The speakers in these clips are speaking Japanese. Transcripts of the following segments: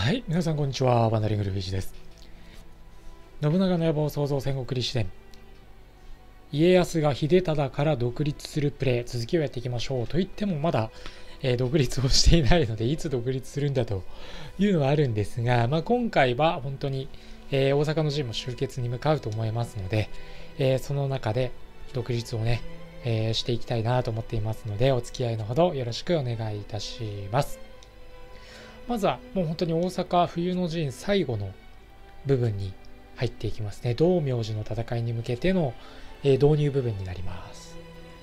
はい、皆さんこんにちは。ワンダリングルフィッシュです。信長の野望創造戦国史伝。家康が秀忠から独立するプレイ、続きをやっていきましょう。と言ってもまだ、独立をしていないので、いつ独立するんだというのはあるんですが、今回は本当に、大阪の陣も終結に向かうと思いますので、その中で独立をね、していきたいなと思っていますので、お付き合いのほどよろしくお願いいたします。まずはもう本当に大阪冬の陣最後の部分に入っていきますね。道明寺の戦いに向けての、導入部分になります。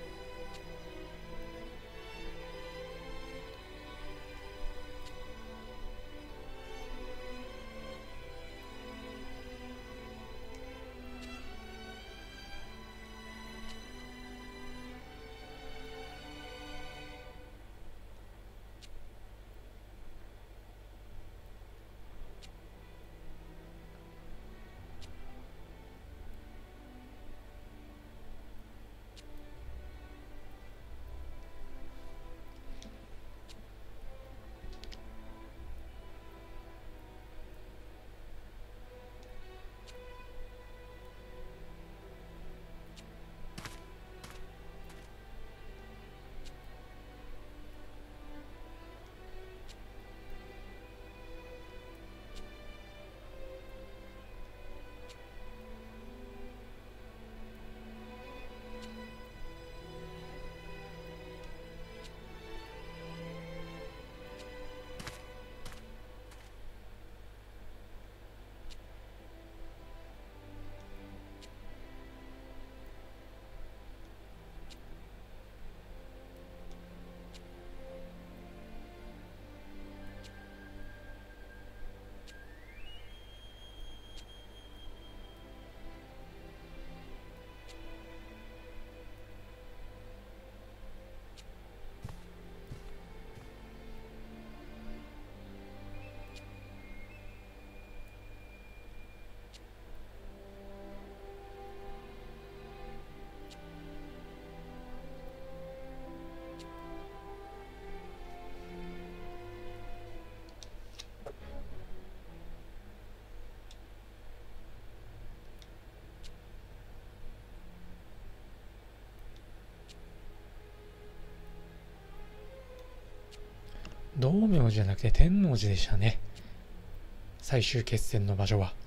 道明寺じゃなくて天王寺でしたね。最終決戦の場所は。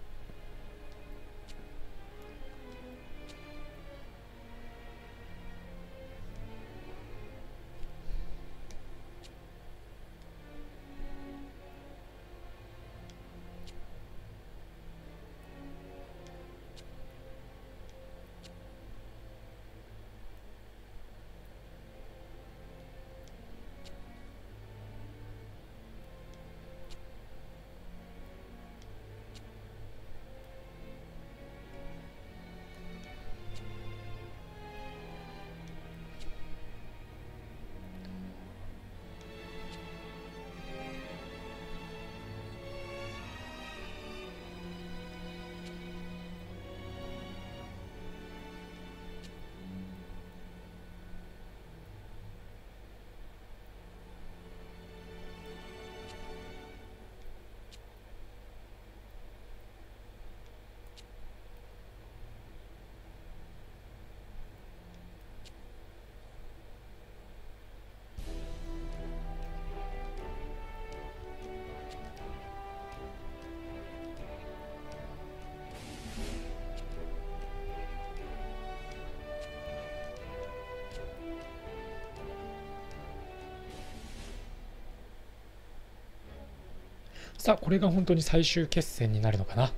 さあ、これが本当に最終決戦になるのかな。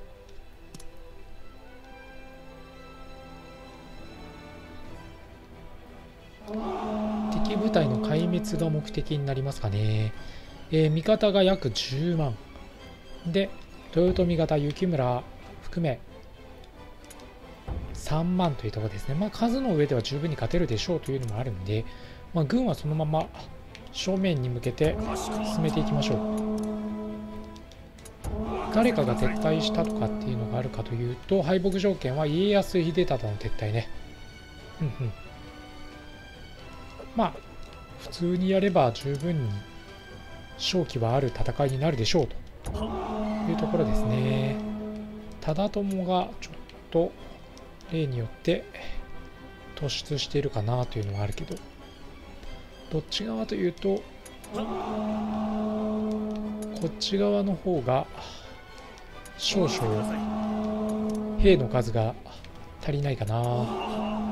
敵部隊の壊滅が目的になりますかね。味方が約10万で、豊臣方雪村含め3万というところですね。数の上では十分に勝てるでしょうというのもあるんで、軍はそのまま正面に向けて進めていきましょう。誰かが撤退したとかっていうのがあるかというと、敗北条件は家康秀忠の撤退ね。普通にやれば十分に勝機はある戦いになるでしょうとというところですね。忠友がちょっと例によって突出しているかなというのはあるけど、どっち側というとこっち側の方が少々兵の数が足りないかな。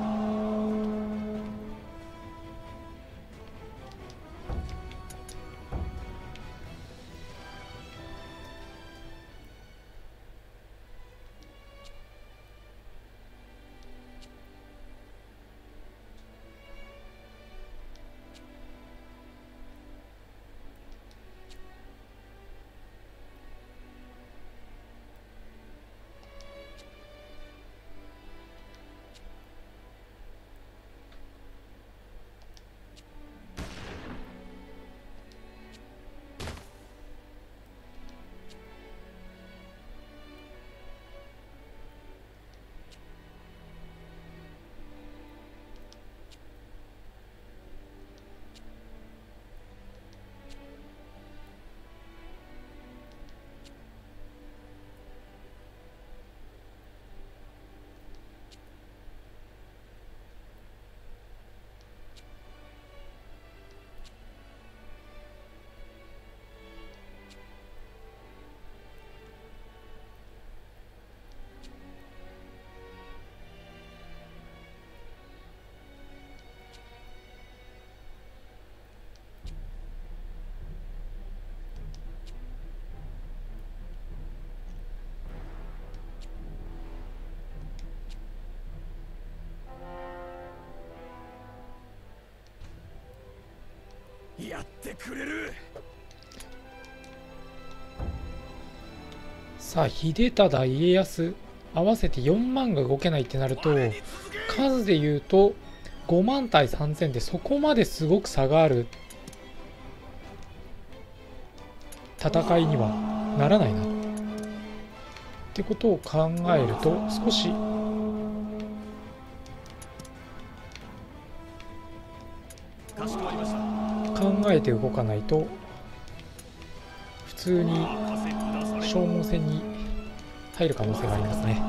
やってくれる。 さあ秀忠家康合わせて4万が動けないってなると、数でいうと5万対3000でそこまですごく差がある戦いにはならないなってことを考えると、少し考えて動かないと普通に消耗戦に入る可能性がありますね。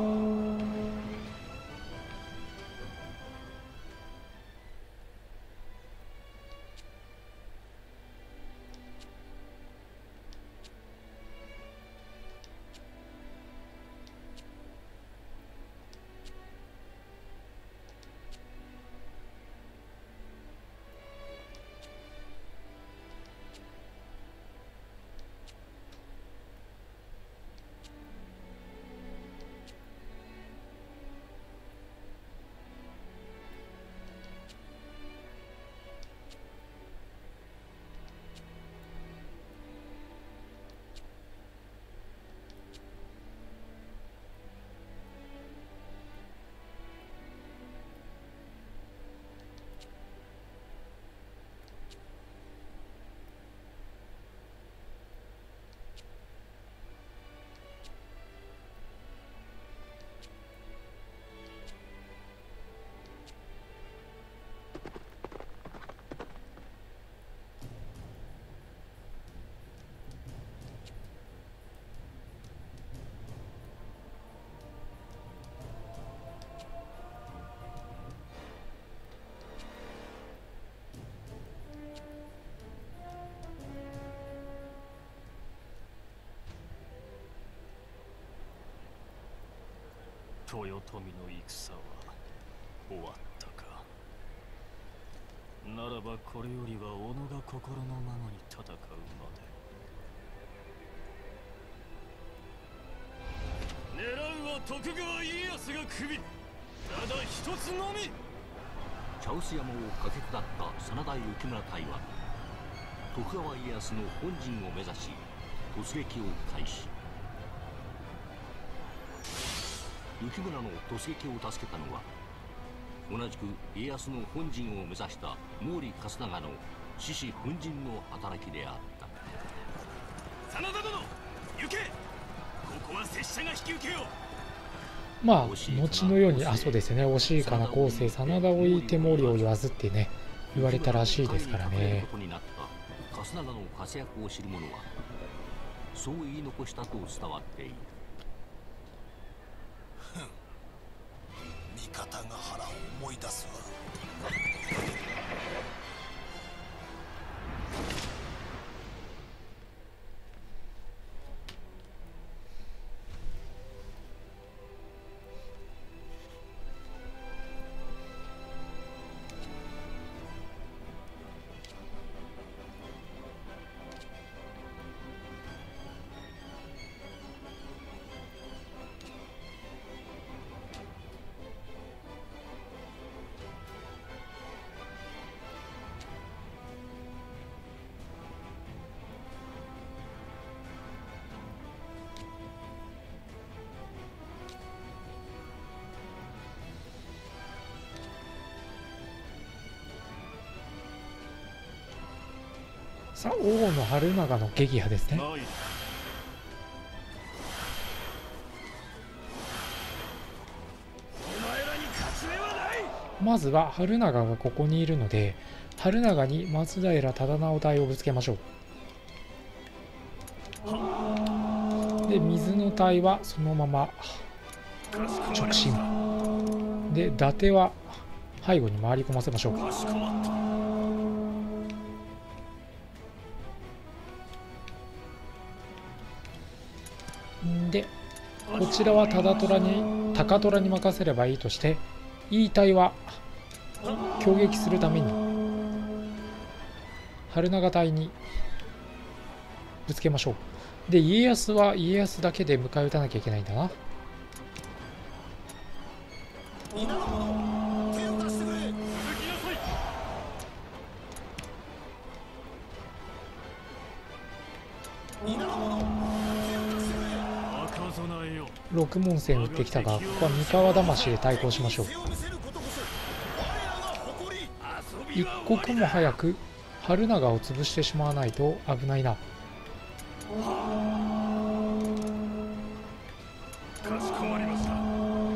豊臣の戦は終わったか。ならばこれよりは己が心のままに戦うまで。狙うは徳川家康が首。ただ一つのみ。 茶臼山を駆け下った真田幸村隊は徳川家康の本陣を目指し突撃を開始。幸村の突撃を助けたのは同じく家康の本陣を目指した毛利春日の獅子奮陣の働きであった。 真田殿、行け。ここは拙者が引き受けよう。 まあ後のように、そうですね、惜しいかな後世真田をいて毛利を言わずってね言われたらしいですからね。 春日の活躍を知る者はそう言い残したと伝わっている。 味方が腹を思い出すわ。 さあ、王の春長の撃破ですね。 ない。お前らに勝ち目はない。 まずは春長がここにいるので、春長に松平忠直隊をぶつけましょう。で、水の隊はそのまま直進で、伊達は背後に回り込ませましょう。 かしこまった。 で、こちらは高虎に任せればいいとして、いい隊は攻撃するために春長隊にぶつけましょう。で、家康は家康だけで迎え撃たなきゃいけないんだな。 皆の者、手を貸してくれ。 続きなさい。 皆の者、手を貸してくれ。 赤備えよ。 六門戦打ってきたが、ここは三河魂で対抗しましょう。 背を見せることこそ我らが誇り。 一刻も早く春長を潰してしまわないと危ないな。 かしこまりました。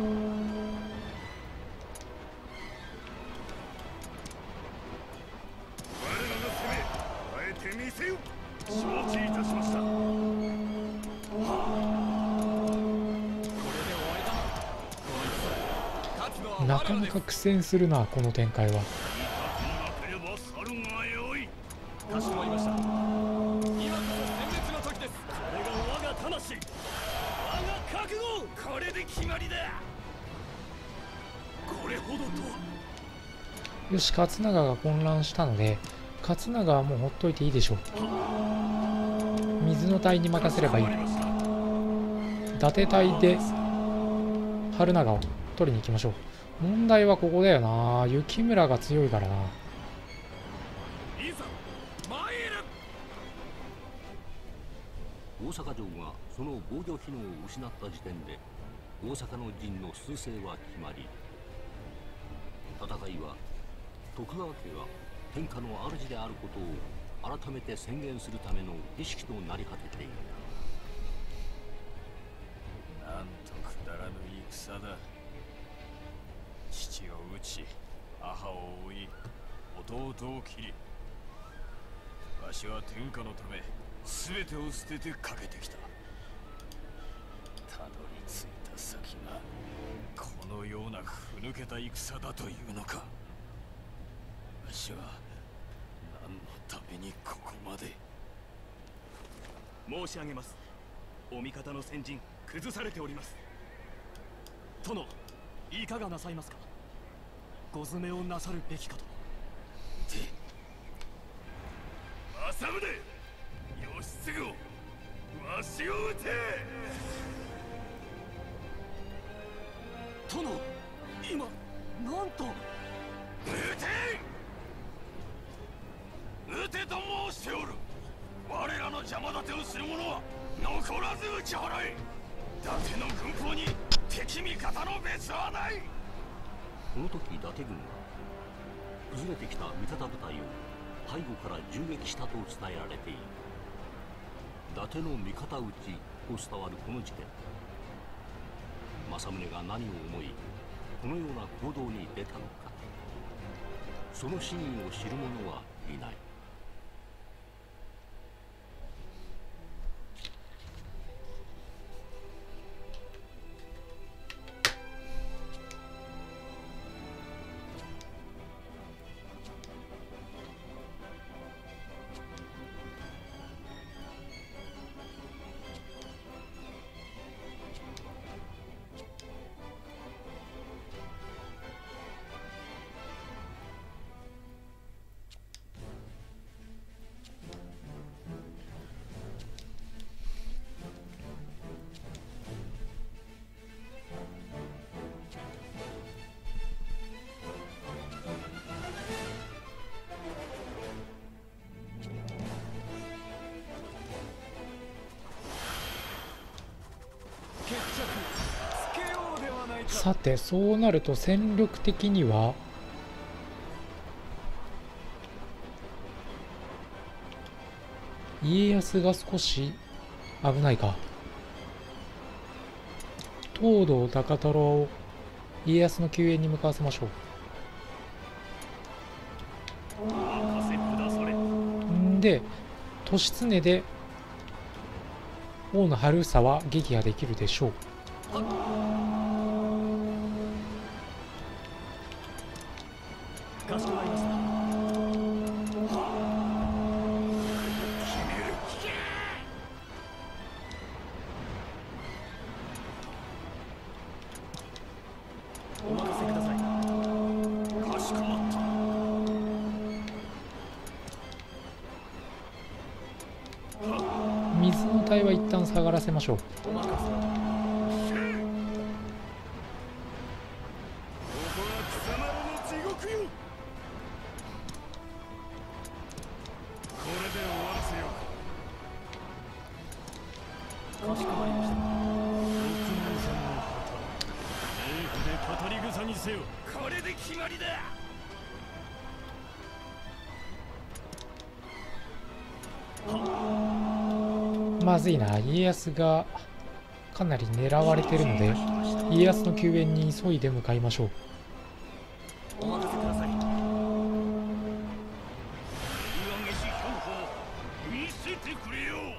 我らの攻め、あえて見せよ。承知いたしました。 なかなか苦戦するな、この展開は。 なければ去るがよい。 かしこまりました。今こそ殲滅の時です。 これが我が魂、我が覚悟。これで決まりだ。これほどとは。 よし、勝長が混乱したので、勝長はもうほっといていいでしょう。水の隊に任せればいい。伊達隊で春長を取りに行きましょう。問題はここだよな。雪村が強いからな。 いざ参る。 大阪城がその防御機能を失った時点で大阪の陣の趨勢は決まり、戦いは徳川家が天下の主であることを改めて宣言するための儀式となり果てている。 なんとくだらぬ戦だ。父を討ち、母を追い、弟を切り、わしは天下のため全てを捨ててかけてきた。たどり着いた先がこのようなふぬけた戦だというのか。わしは何のためにここまで。 申し上げます。お味方の先陣崩されております。殿、いかがなさいますか。ご詰めをなさるべきかと。政宗、義継をわしを討て。殿、今なんと。撃てと申しておる。我らの邪魔立てをする者は残らず打ち払え。伊達の軍法に敵味方の別はない。 この時伊達軍は崩れてきた味方部隊を背後から銃撃したと伝えられている。伊達の味方討ちと伝わるこの事件、政宗が何を思いこのような行動に出たのか、その真意を知る者はいない。 さてそうなると戦力的には家康が少し危ないか。東堂高太郎を家康の救援に向かわせましょう。んで利常で大野晴房は撃破できるでしょう。 かしこまりました。お任せください。 かしこまった。 水の体は一旦下がらせましょう。 お任せ。 ここは貴様らの地獄よ。これで終わらせよう。 かしこまりました。 語り草にせよ。 これで決まりだ。 まずいな。家康がかなり狙われてるので家康の救援に急いで向かいましょう。 お任せください。 見せてくれよ。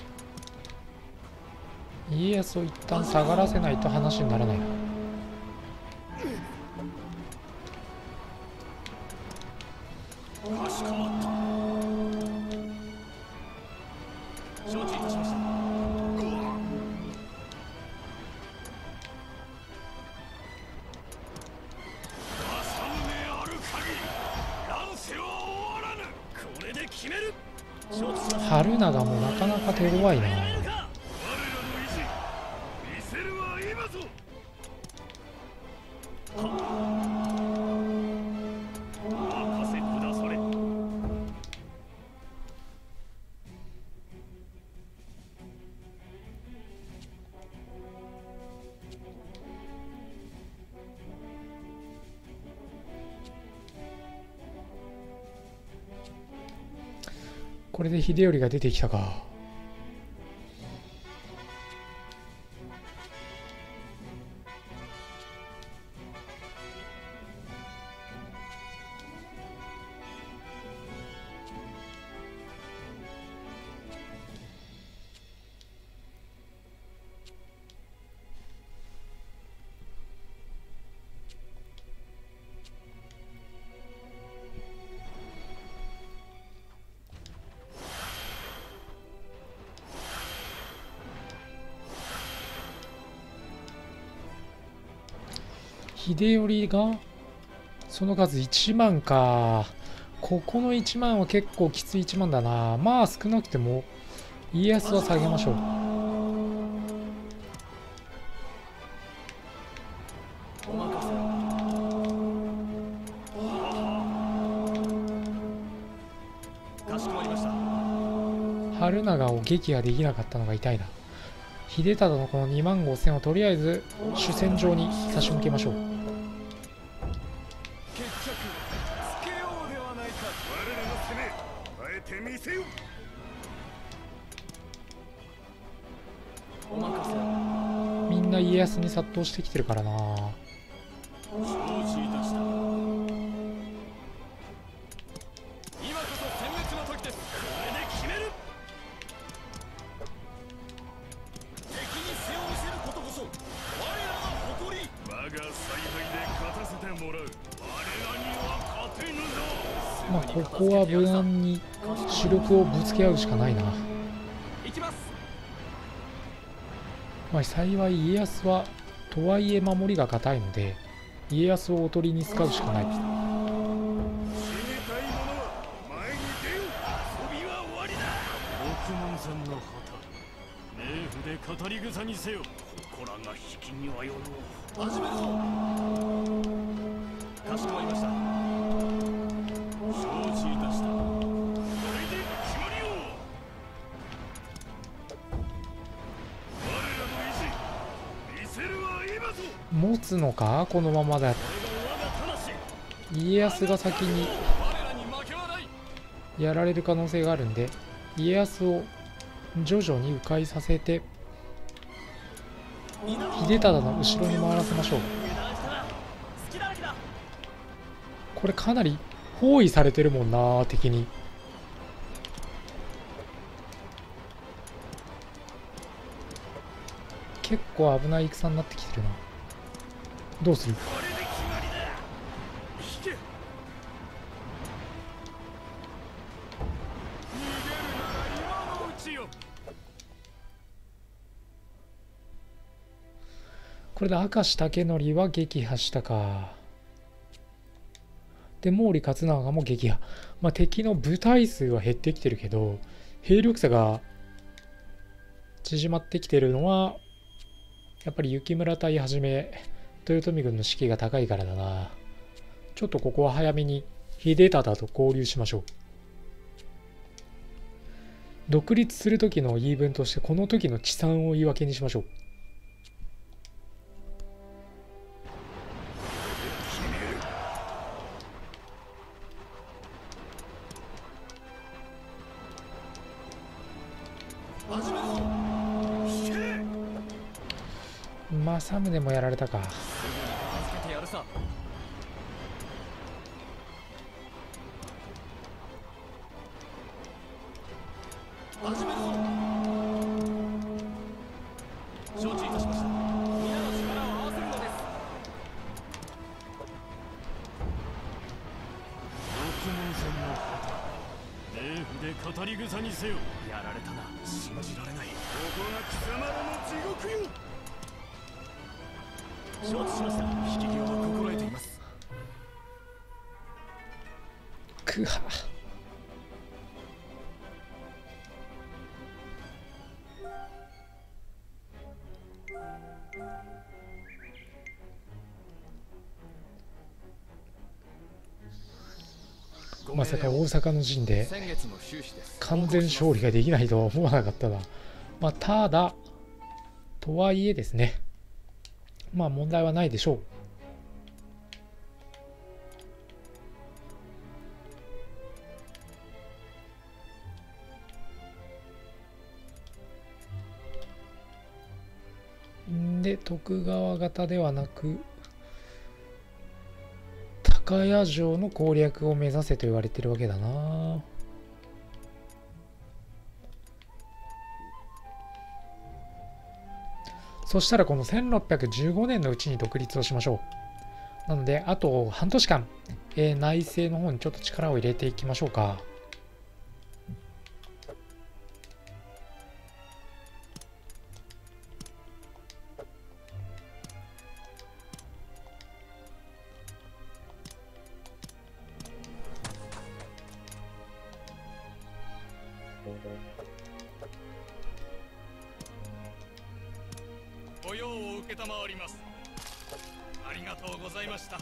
家康を一旦下がらせないと話にならないな。 かしこまった。 承知いたしました。 政宗ある限り乱世は終わらぬ。これで決める。 承知しました。 春長もなかなか手強いな。 我らの意地見せるは今ぞ。お任せくだされ。 これで秀頼が出てきたか。秀頼がその数1万か。ここの1万は結構きつい1万だな。まあ少なくても家康は下げましょう。 お任せ。かしこまりました。 春長を撃破できなかったのが痛いな。秀忠のこの2万5000をとりあえず主戦場に差し向けましょう。 決着つけようではないか。我らの攻めあえて見せよ。 お任せ。 みんな家康に殺到してきてるからな。 承知いたした。 今こそ殲滅の時です。 これで決める。 敵に背を見せることこそ我らの誇り。 我が采配で勝たせてもらう。我らには勝てぬぞ。 まあここは無難に主力をぶつけ合うしかないな。 行きます。 まあ幸い家康はとはいえ守りが堅いので家康をおとりに使うしかない。 死にたい者は前に出よ。遊びは終わりだ。 億万さんの旗冥府で語り草にせよ。 ここらが引きにはよろう。 始めるぞ。かしこまりました。 承知いたした。 これで決まりよ。我らの意地見せるは今ぞ。 持つのかこのままだ。家康が先にやられる可能性があるんで、家康を徐々に迂回させて秀忠の後ろに回らせましょう。これかなり包囲されてるもんな、敵に。結構危ない戦になってきてるな。どうする？これで明石武則は撃破したか。で毛利勝長も撃破。まあ敵の部隊数は減ってきてるけど兵力差が縮まってきてるのはやっぱり幸村隊はじめ豊臣軍の士気が高いからだな。ちょっとここは早めに秀忠と合流しましょう。独立する時の言い分としてこの時の地産を言い訳にしましょう。政宗もやられたか。 承知いたしました。皆の力を合わせるのです。 六門さんの冥府で語り草にせよ。 やられたな。信じられない。 ここが貴様らの地獄よ。 承知しました。引き際は心得ています。 くは。まさか大阪の陣で完全勝利ができないとは思わなかったな。まあただとはいえですね、まあ問題はないでしょう。で徳川方ではなく高谷城の攻略を目指せと言われてるわけだな。そしたらこの1615年のうちに独立をしましょう。なのであと半年間、内政の方にちょっと力を入れていきましょうか。 御用を承ります。ありがとうございました。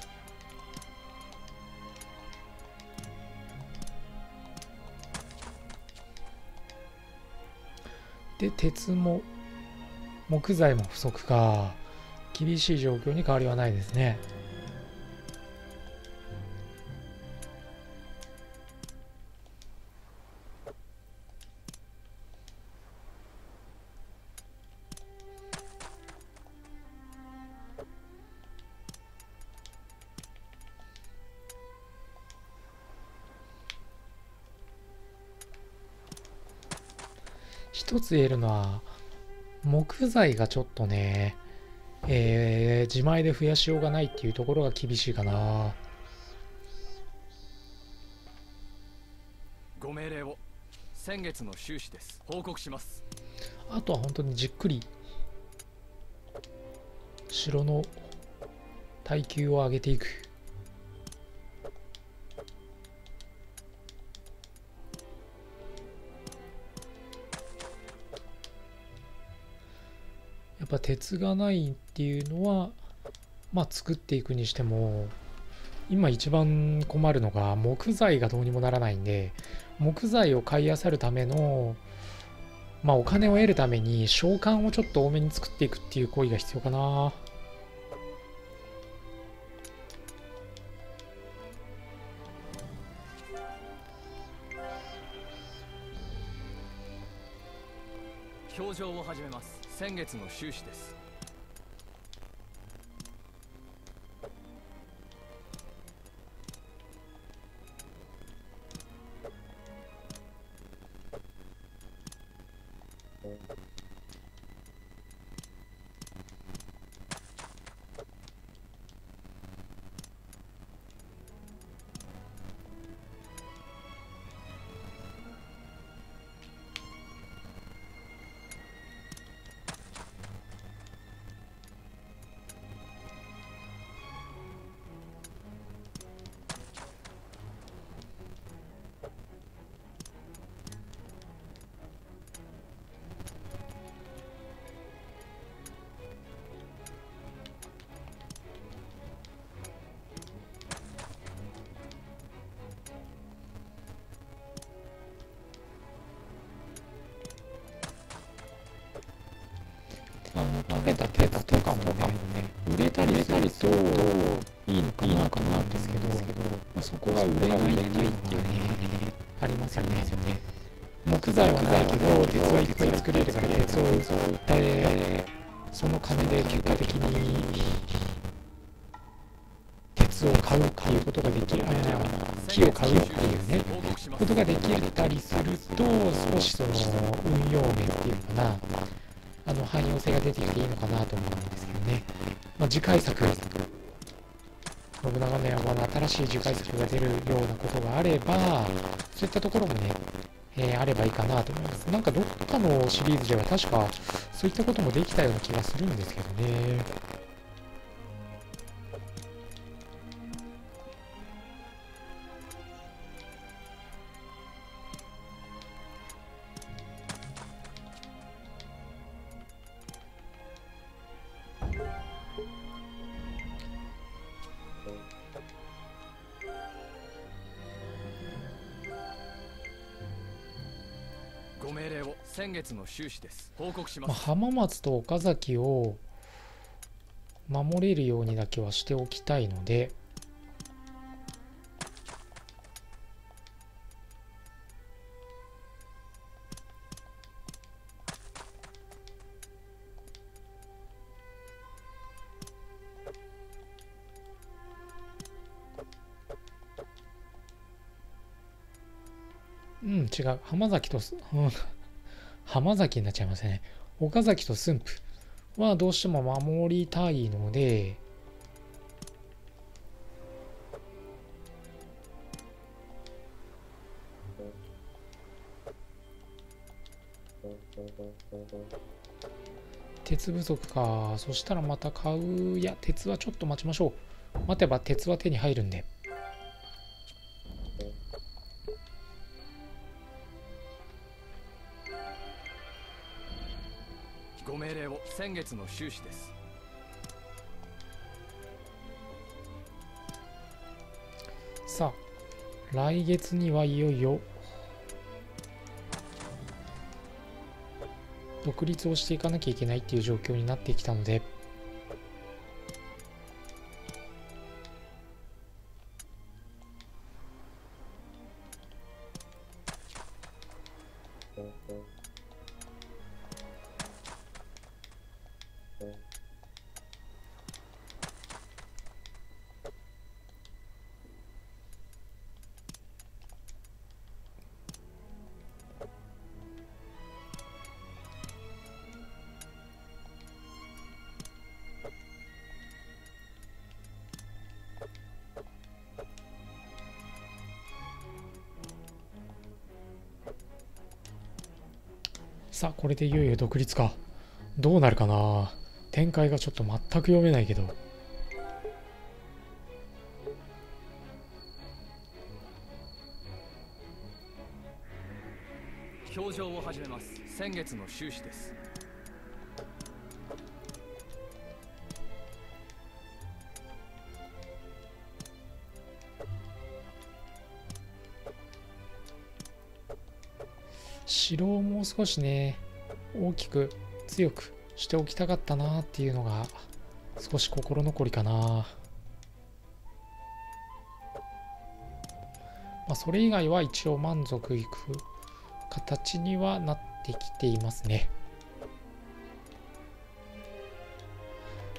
で鉄も木材も不足か。厳しい状況に変わりはないですね。一つ言えるのは木材がちょっとね、自前で増やしようがないっていうところが厳しいかな。 ご命令を。先月の収支です。報告します。 あとは本当にじっくり城の耐久を上げていく。やっぱ鉄がないっていうのはまあ作っていくにしても今一番困るのが木材がどうにもならないんで、木材を買い漁るためのまあお金を得るために召喚をちょっと多めに作っていくっていう行為が必要かな。 表情を始めます。先月の収支です。 投げた鉄とかもね、売れたりするといいのかなですけど、そこが売れないっていうのがね、ありますよね。木材はないけど、鉄はいっぱい作れるから、鉄を売って、その金で結果的に鉄を買うっていうことができる、木を買うっていうね、ことができたりすると、少しその運用面っていうのかな、汎用性が出てきていいのかなと思うんですけどね。次回作、信長の野望の新しい次回作が出るようなことがあれば、そういったところもね、あればいいかなと思います。なんかどっかのシリーズでは確かそういったこともできたような気がするんですけどね。 ご命令を。先月の収支です。報告します。 浜松と岡崎を守れるようにだけはしておきたいので、違う。浜崎と、浜崎になっちゃいますね。岡崎と駿府はどうしても守りたいので、鉄不足か。そしたらまた買う。いや、鉄はちょっと待ちましょう。待てば鉄は手に入るんで。 ご命令を。先月の収支です。 さあ、来月にはいよいよ独立をしていかなきゃいけないっていう状況になってきたので、さあ、これでいよいよ独立か。どうなるかな。展開がちょっと全く読めないけど。 表情を始めます。先月の収支です。 城をもう少しね、大きく強くしておきたかったなっていうのが少し心残りかな。それ以外は一応満足いく形にはなってきていますね。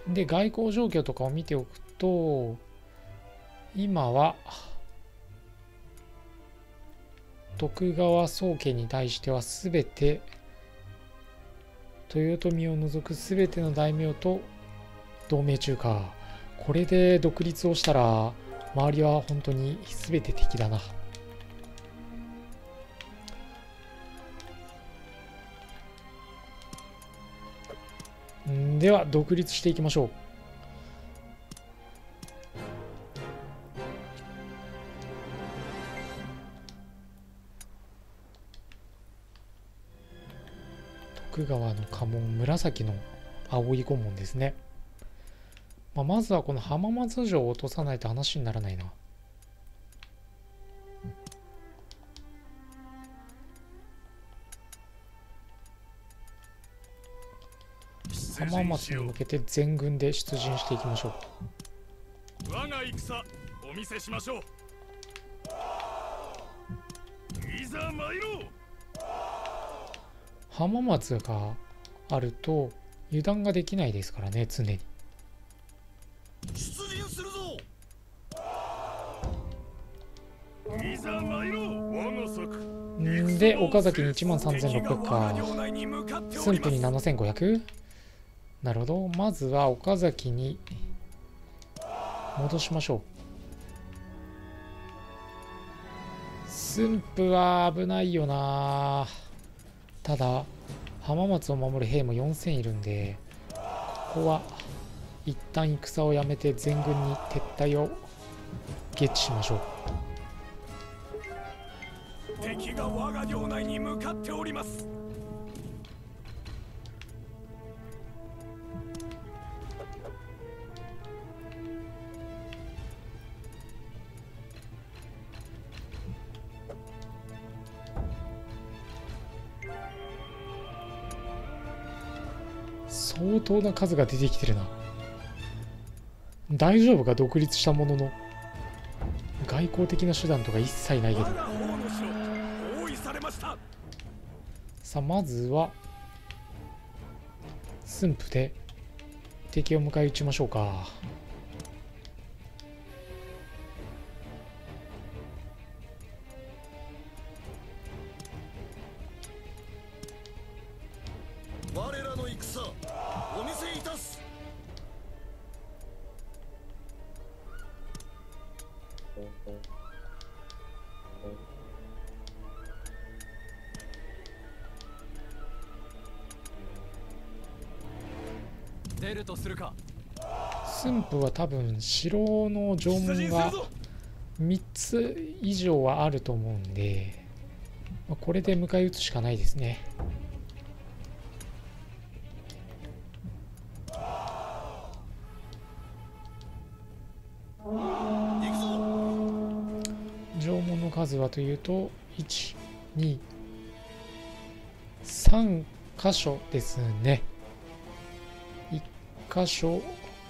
で外交状況とかを見ておくと、今は徳川宗家に対しては全て、豊臣を除く全ての大名と同盟中か。これで独立をしたら周りは本当に全て敵だな。では独立していきましょう。徳川の家紋、紫の葵御紋ですね。まずはこの浜松城を落とさないと話にならないな。浜松に向けて全軍で出陣していきましょう。我が戦お見せしましょう。いざ参ろう。 浜松があると油断ができないですからね、常に。 出陣するぞ。 いざ参ろう。我が策。 で岡崎に13600か、駿府に7500。なるほど。まずは岡崎に戻しましょう。駿府は危ないよな。ただ浜松を守る兵も4000いるんで、ここは一旦戦をやめて全軍に撤退をゲッチしましょう。 敵が我が領内に向かっております。 相当な数が出てきてるな。大丈夫か、独立したものの。外交的な手段とか一切ないけど。さあまずは駿府で敵を迎え撃ちましょうか。 我らの戦お見せいたす。 出るとするか。 駿府は多分城の城門が3つ以上はあると思うんで、これで迎え撃つしかないですね。城門の数はというと1、2、3箇所ですね。1箇所、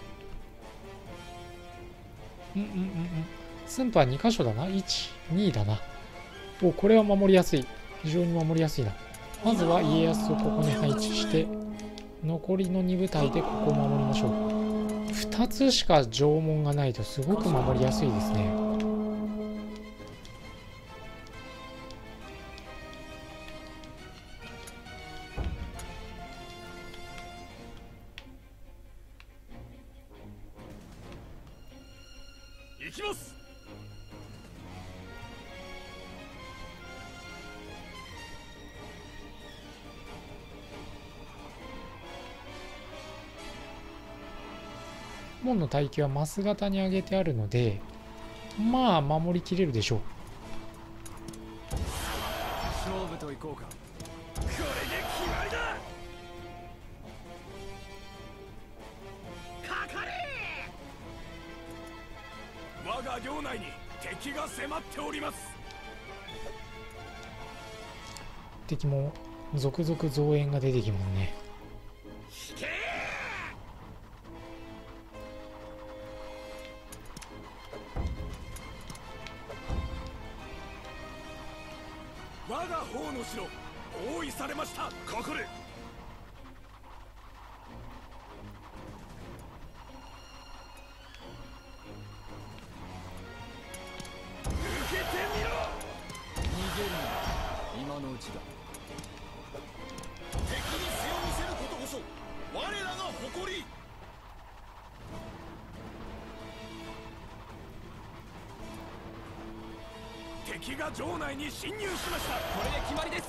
駿府は2箇所だな。1、2だな。お、これは守りやすい。非常に守りやすいな。まずは家康をここに配置して、残りの2部隊でここを守りましょう。2つしか城門がないとすごく守りやすいですね。 行きます。 門の待機はマス型に上げてあるので、まあ守りきれるでしょう。 勝負といこうか。 これで決まりだ。かかれ。我が領内に敵が迫っております。 敵も続々増援が出てきますね。 引け。我が方の城包囲されました。かかれ。 敵が城内に侵入しました。 これで決まりです。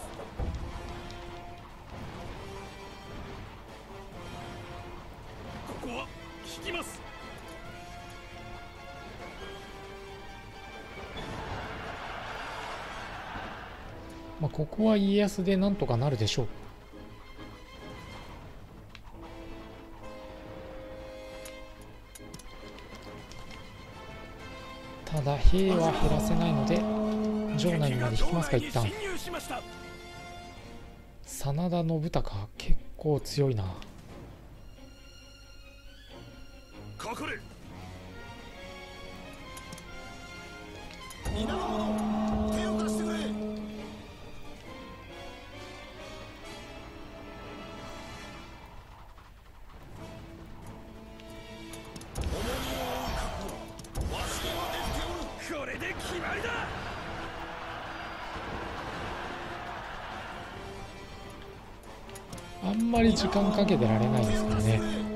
ここは引きます。 まあここは家康でなんとかなるでしょう。ただ兵は減らせないので城内まで引きますか。一旦真田信孝結構強いな。 かかれ。皆の者、手を貸してくれ。これで決まりだ。 あんまり時間かけてられないですからね。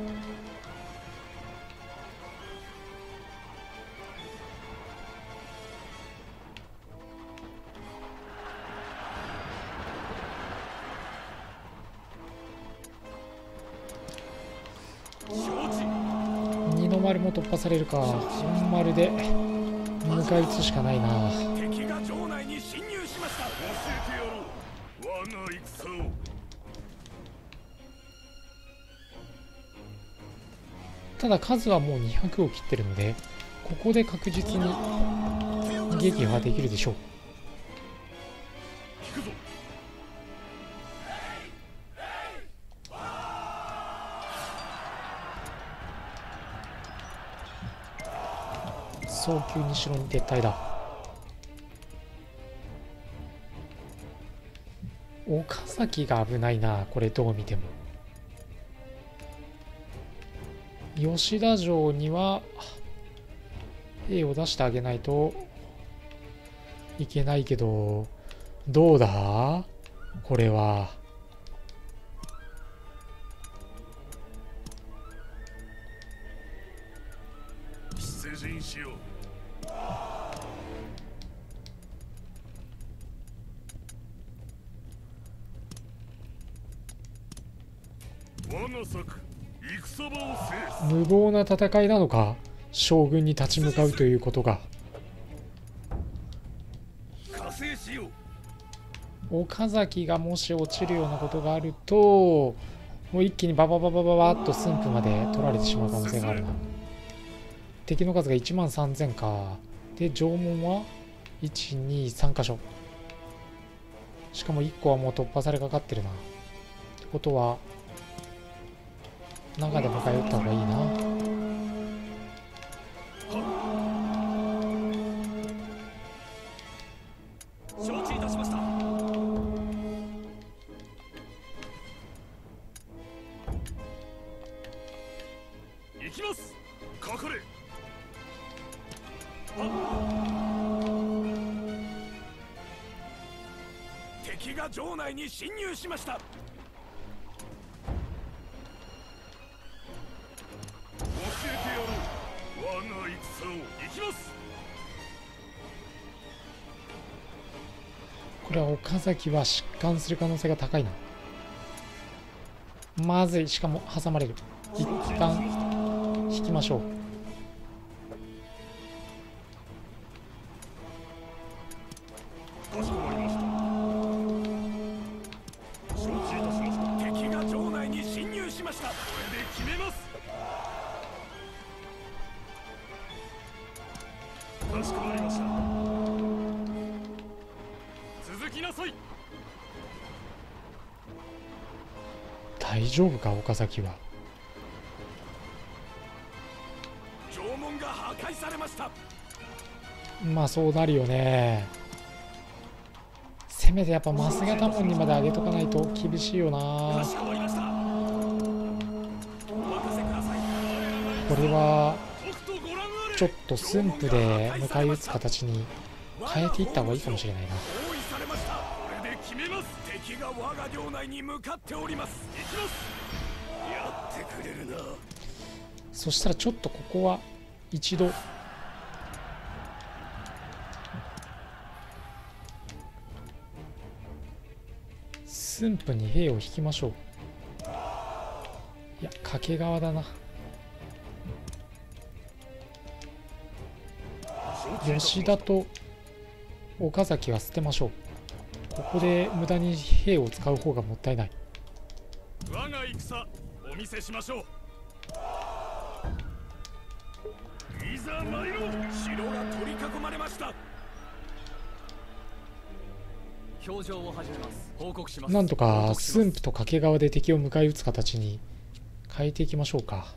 二の丸も突破されるか。本丸で迎え撃つしかないな。 敵が城内に侵入しました。教えてやろう、我が戦を。 ただ数はもう200を切ってるのでここで確実に撃破できるでしょう。 引くぞ。 早急に城に撤退だ。岡崎が危ないな、これどう見ても。吉田城には兵を出してあげないといけないけど、どうだこれは。 出陣しよう。我が策、戦場を制す。 無謀な戦いなのか、将軍に立ち向かうということが。 加勢しよう。岡崎がもし落ちるようなことがあると、もう一気にババババババッと駿府まで取られてしまう可能性があるな。敵の数が1万3000か。で城門は123箇所。しかも1個はもう突破されかかってるな。ってことは中で迎え撃った方がいいな。 承知いたしました。行きます。かかれ。敵が城内に侵入しました。我が戦を。行きます。 これは岡崎は疾患する可能性が高いな。まずい。しかも挟まれる。一旦引きましょう。 かしこまりました。承知いたしました。敵が城内に侵入しました。これで決めます。かしこまりました。続きなさい。 大丈夫か岡崎は。 城門が破壊されました。 まあそうなるよね。せめてやっぱ増形門にまで上げとかないと厳しいよな。 かしこまりました。お任せください。 これはとくとご覧あれ。 ちょっと駿府で迎え撃つ形に変えていった方がいいかもしれないな。 包囲されました。これで決めます。敵が我が領内に向かっております。行きます。やってくれるな。 そしたらちょっとここは一度駿府に兵を引きましょう。いや掛川だな。吉田と岡崎は捨てましょう。ここで無駄に兵を使う方がもったいない。 我が戦お見せしましょう。いざ参ろう。城が取り囲まれました。 表情を始めます。報告します。 なんとか駿府と掛川で敵を迎え撃つ形に変えていきましょうか。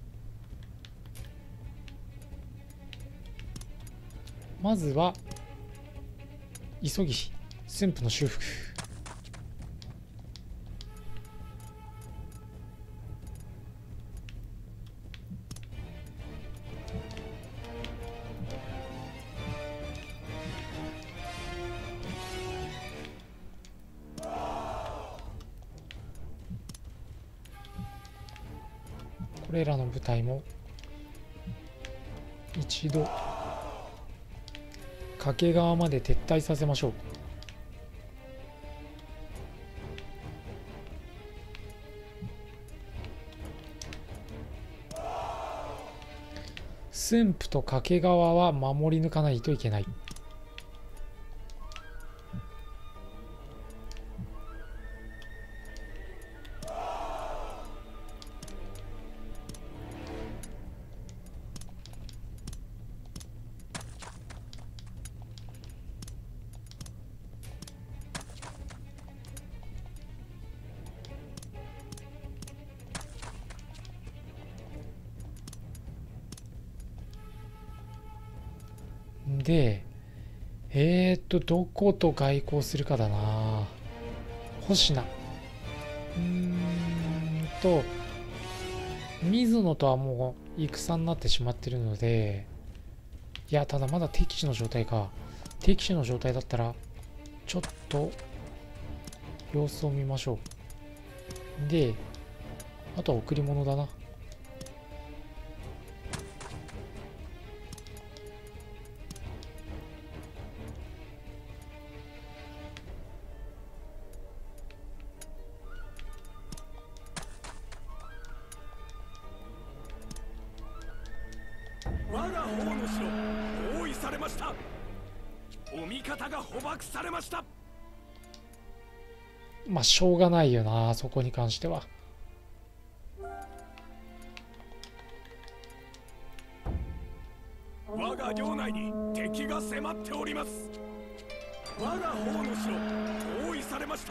まずは急ぎ駿府の修復。これらの部隊も一度掛川まで撤退させましょう。駿府と掛川は守り抜かないといけない。で、どこと外交するかだな。星名。水野とはもう戦になってしまってるので、いや、ただまだ敵地の状態か。敵地の状態だったら、ちょっと様子を見ましょう。で、あとは贈り物だな。 我が方の城包囲されました。お味方が捕獲されました。 まあしょうがないよな、そこに関しては。 我が領内に敵が迫っております。我が方の城包囲されました。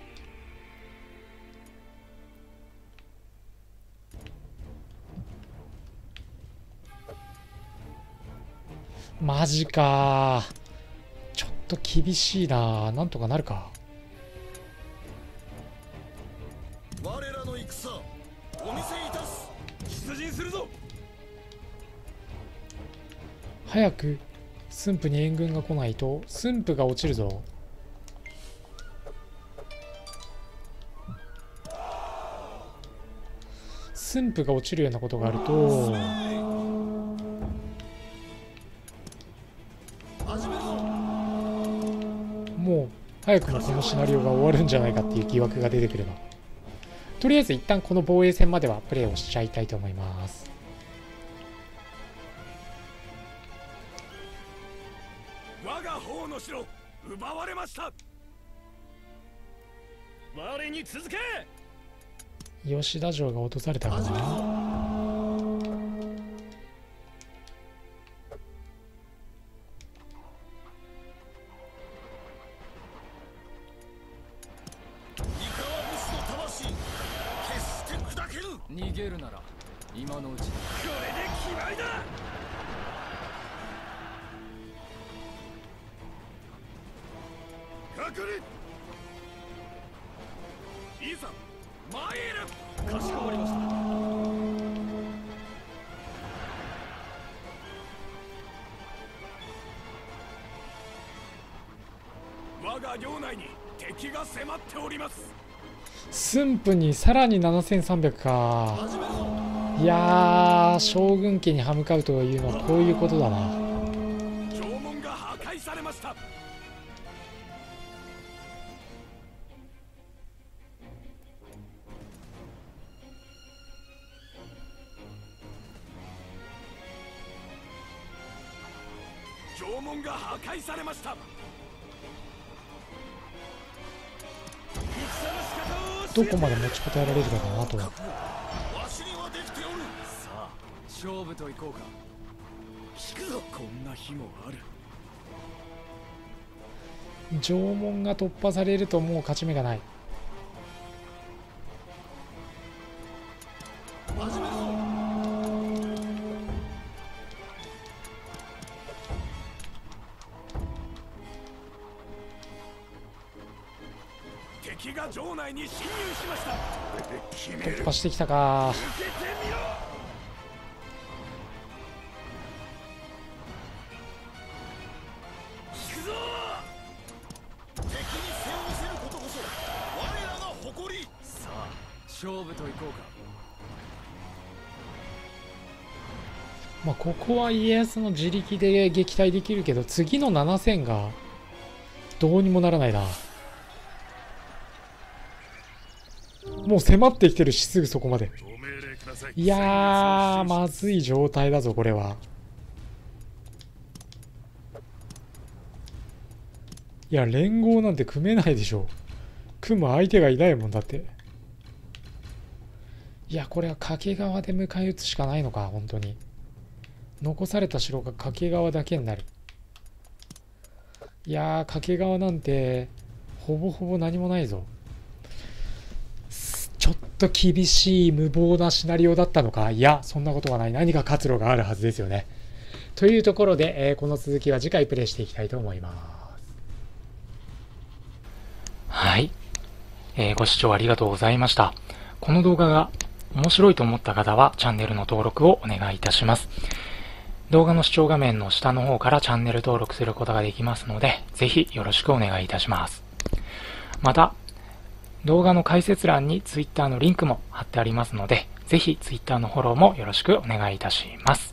マジか。ちょっと厳しいな。なんとかなるか。 我らの戦お見せいたす。出陣するぞ。 早く駿府に援軍が来ないと駿府が落ちるぞ。駿府が落ちるようなことがあると、もう早くもこのシナリオが終わるんじゃないかっていう疑惑が出てくるな。とりあえず一旦この防衛戦まではプレイをしちゃいたいと思います。 我が方の城奪われました。我に続け。 吉田城が落とされたかな。 逃げるなら今のうちに。 これで決まりだ。かかれ。いざ参る。 かしこまりました。 我が領内に敵が迫っております。 駿府にさらに7300か。いやー、将軍家に歯向かうというのはこういうことだな。 城門が破壊されました。 門が破壊されました。 どこまで持ちこたえられるかだなと。 わしにはできておる。さあ勝負といこうか。引くぞ。こんな日もある。 城門が突破されるともう勝ち目がない。 始めるぞ。敵が城内に侵入しました。 突破してきたか。 受けてみろ。引くぞ。敵に背を見せることこそ我らの誇り。さあ勝負といこうか。 まあここは家康の自力で撃退できるけど、次の7戦がどうにもならないな。もう迫ってきてるし、すぐそこまで。いやー、まずい状態だぞこれは。いや、連合なんて組めないでしょ。組む相手がいないもんだって。いや、これは掛川で迎え撃つしかないのか、本当に。残された城が掛川だけになる。いやー、掛川なんてほぼほぼ何もないぞ。ちょっと厳しい無謀なシナリオだったのか。いや、そんなことはない。何か活路があるはずですよね。というところで、この続きは次回プレイしていきたいと思います。はい、ご視聴ありがとうございました。この動画が面白いと思った方はチャンネルの登録をお願いいたします。動画の視聴画面の下の方からチャンネル登録することができますので、ぜひよろしくお願いいたします。また、動画の解説欄に Twitter のリンクも貼ってありますので、ぜひ Twitter のフォローもよろしくお願いいたします。